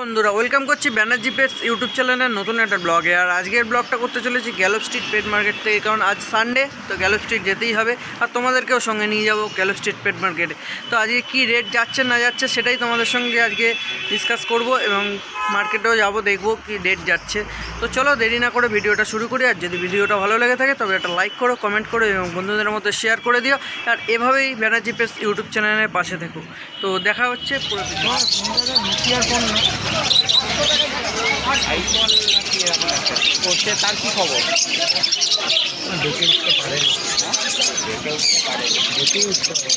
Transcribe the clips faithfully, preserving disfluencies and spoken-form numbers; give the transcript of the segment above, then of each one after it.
বন্ধুরা ওয়েলকাম করছি Banerjee pets YouTube চ্যানেলের নতুন একটা ব্লগে। আর আজকের ব্লগটা করতে চলেছি গ্যালপ স্ট্রিট পেট মার্কেট থেকে, কারণ আজ সানডে তো গ্যালপ স্ট্রিট যেতেই হবে আর তোমাদেরকেও সঙ্গে নিয়ে যাবো গ্যালপ স্ট্রিট পেট মার্কেটে। তো আজকে কি রেট যাচ্ছে না যাচ্ছে সেটাই তোমাদের সঙ্গে আজকে ডিসকাস করব এবং মার্কেটেও যাব, দেখবো কি রেট যাচ্ছে। তো চলো দেরি না করে ভিডিওটা শুরু করি। আর যদি ভিডিওটা ভালো লেগে থাকে তবে একটা লাইক করো, কমেন্ট করো এবং বন্ধুদের মধ্যে শেয়ার করে দিও। আর এভাবেই ব্যানার্জি পেটস ইউটিউব চ্যানেলের পাশে থেকো। তো দেখা হচ্ছে পুরো করছে তার কি খবর? দেখে উঠতে পারে দেখে উঠতে পারে দেখে উঠতে পারে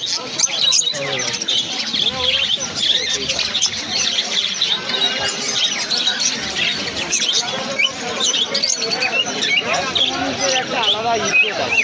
একটা আলাদা ইফেক্ট আছে।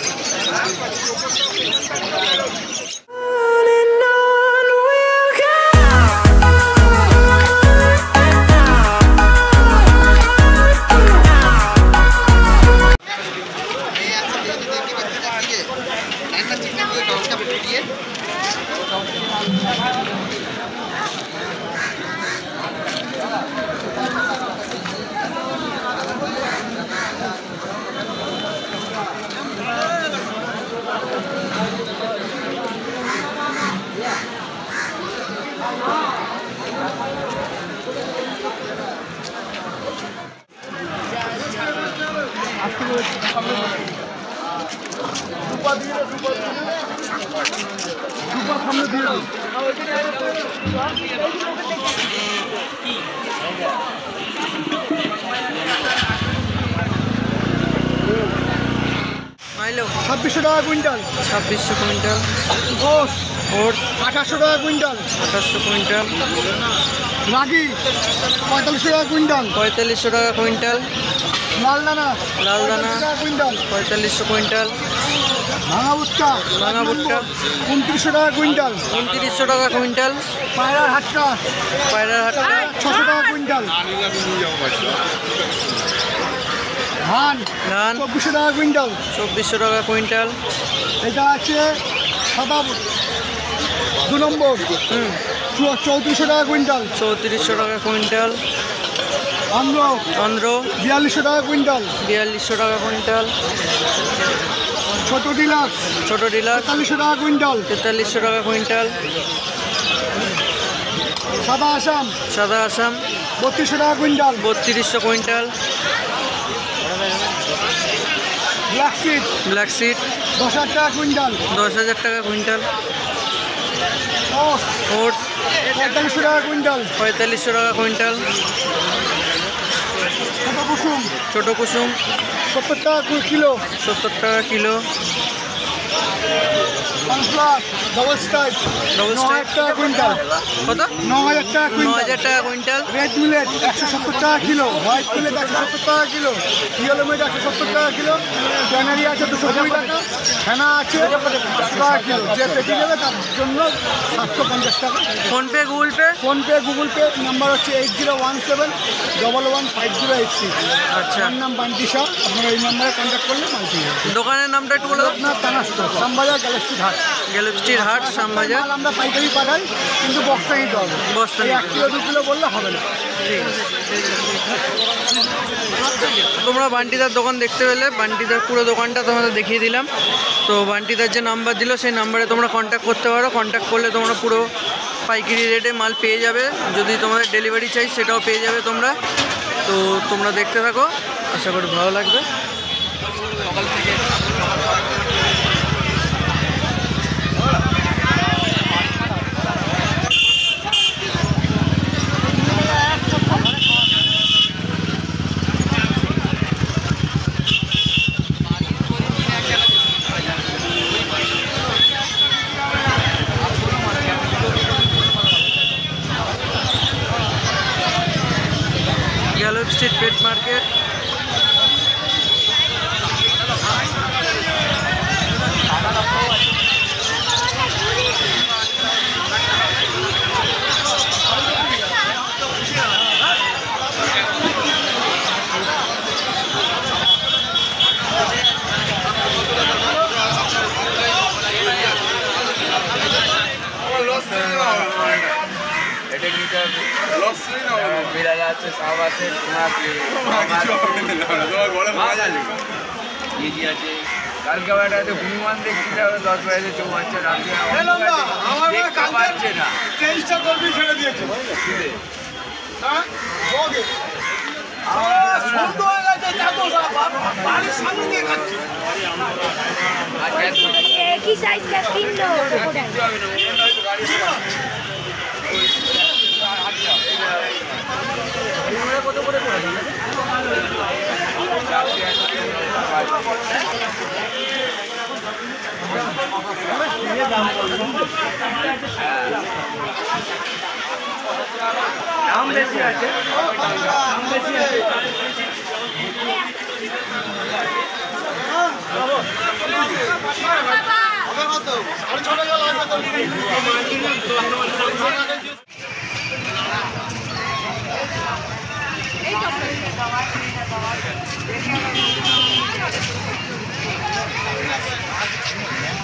ছাব্বিশশো টাকা কুইন্টাল, ছাব্বিশশো কুইন্টাল ঘোষ ওর আঠাশশো টাকা কুইন্টাল, আঠাশশো কুইন্টাল রাগি পঁয়তাল্লিশশো টাকা কুইন্টাল, পঁয়তাল্লিশশো টাকা কুইন্টাল লালদানা লালদানা টাকা কুইন্টাল, পঁয়তাল্লিশশো কুইন্টাল ভাঙা ভুট্টা ভাঙা ভুট্টা উনত্রিশশো টাকা কুইন্টাল, উনত্রিশশো টাকা কুইন্টাল পায়রার হাটটা পায়রার হাটটা ছশো টাকা কুইন্টাল, ধান ধান চব্বিশশো টাকা কুইন্টাল, চব্বিশশো টাকা কুইন্টাল এটা আছে সাদা দু নম্বর হুম চৌত্রিশশো টাকা কুইন্টাল, চৌত্রিশশো টাকা কুইন্টাল আন্ধ্র অন্ধ্র বিয়াল্লিশশো টাকা কুইন্টাল, বিয়াল্লিশশো টাকা কুইন্টাল ছোট ডিলার ছোট ডিলার তেতাল্লিশশো টাকা কুইন্টাল, তেতাল্লিশশো টাকা কুইন্টাল সাদা আসাম সাদা আসাম বত্রিশশো টাকা কুইন্টাল, বত্রিশশো quintal black seed black seed দশ হাজার টাকা কুইন্টাল, দশ হাজার টাকা কুইন্টাল ওস ওটস পঁয়তাল্লিশশো টাকা কুইন্টাল, পঁয়তাল্লিশশো টাকা কুইন্টাল ছোট কুসুম ছোটো কুসুম সত্তর টাকা কিলো, সত্তর টাকা কিলো সানফ্লাওয়ার ডবল স্টাইপ ডবল ন হাজার টাকা কুইন্টাল, কত ন হাজার টাকা ন কুইন্টাল, হাজার টাকা কুইন্টাল রেড মিলেট একশো সত্তর টাকা কিলো, হোয়াইট মিলেট একশো সত্তর টাকা কিলো, ইয়েলো মিলেট একশো সত্তর টাকা কিলো, ক্যানারি আছে দুশো কুড়ি টাকা, ফেনা আছে পাঁচশো টাকা কিলো। যে পেটি নেবে তার জন্য সাতশো পঞ্চাশ টাকা। PhonePe Google Pay PhonePe Google Pay number হচ্ছে eight zero one seven double one five zero eight six. আচ্ছা আমার নাম বান্টি শাহ, আপনারা এই নাম্বারে কন্ট্যাক্ট করলে মাল পেয়ে যাবেন। দোকানের নামটা একটু বলে দাও। আপনার টানাস্ত শ্যামবাজার গ্যালাক্সি ঘাট, গ্যালপ স্ট্রিট হাট শ্যামবাজার। মাল আমরা পাইকারি পাঠাই কিন্তু বস্তা নিতে হবে, বস্তা এই এক কিলো দু কিলো বললে হবে না। তোমরা বান্টিদার দোকান দেখতে পেলে, বান্টিদার পুরো দোকানটা তোমাদের দেখিয়ে দিলাম। তো বান্টিদার যে নাম্বার দিল সেই নাম্বারে তোমরা কন্ট্যাক্ট করতে পারো। কন্ট্যাক্ট করলে তোমরা পুরো পাইকারি রেটে মাল পেয়ে যাবে। যদি তোমাদের ডেলিভারি চাই সেটাও পেয়ে যাবে তোমরা। তো তোমরা দেখতে থাকো, আশা করি ভালো লাগবে। সকাল থেকে গ্যালপ স্ট্রিট পেট মার্কেট। লস রয়্যাল আছে, সব আছে, তোমার কেজি আছে। কালকে আবার একটা হনুমান দেখতে যাবে দশ বাজে চৌমাচ্ছে রাত্রে দেখতে পাচ্ছে না। তেইশটা কর্মী ছেড়ে দিয়েছে হ্যাঁ एक ही साइज का तीन लोग কত করে পড়ে যাবে? দাম বেশি আছে, দাম বেশি আছে। এই